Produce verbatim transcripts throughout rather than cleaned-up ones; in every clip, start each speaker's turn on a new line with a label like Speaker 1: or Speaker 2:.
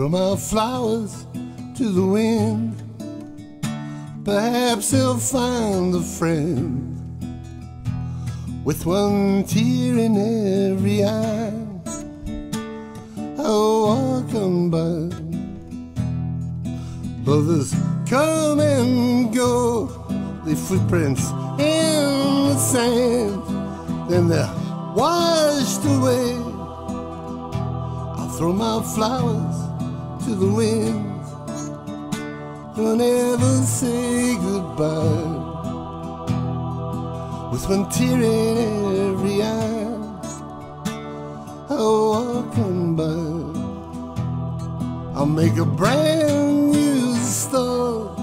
Speaker 1: throw my flowers to the wind. Perhaps he'll find a friend with one tear in every eye. I'll walk on by. Lovers come and go, leave footprints in the sand, then they're washed away. I'll throw my flowers to the wind. Don't ever say goodbye, with one tear in every eye. I'll walk on by. I'll make a brand new start.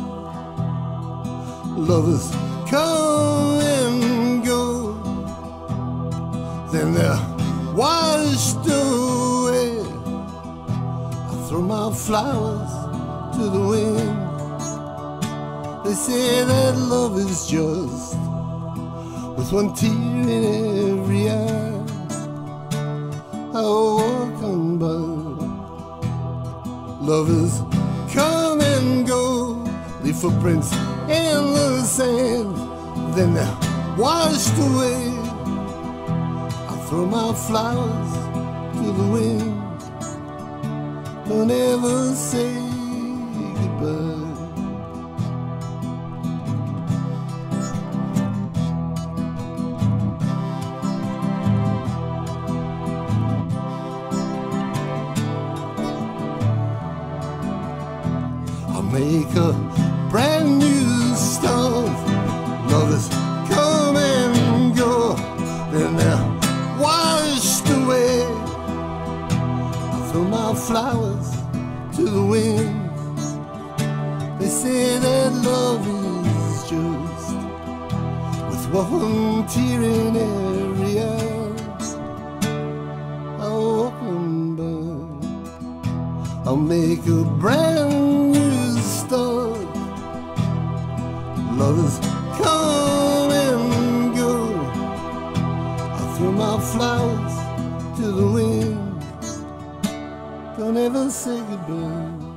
Speaker 1: Lovers come and go, then they're washed away. I'll throw my flowers to the wind. They say that love is just with one tear in every eye. I'll walk on by. Lovers come and go, leave footprints in the sand, then they're washed away. I'll throw my flowers to the wind. Don't ever say goodbye. I'll make a brand new start. Lovers come and go, then they're washed away. I'll throw my flowers to the wind. They say that love is just with one tear in every eye. I'll walk on by. I'll make a brand new start. Lovers come and go. I'll throw my flowers to the wind. Don't ever say goodbye.